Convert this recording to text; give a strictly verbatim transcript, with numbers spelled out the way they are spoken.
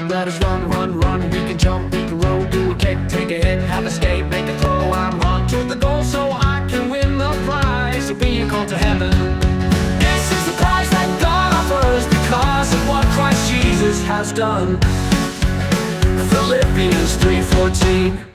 let us run, run, run. We can jump, we can roll, do a kick, take a hit, have a skate, make a throw. I'm on to the goal so I can win the prize of being called to heaven. This is the prize that God offers because of what Christ Jesus has done. Philippians three fourteen.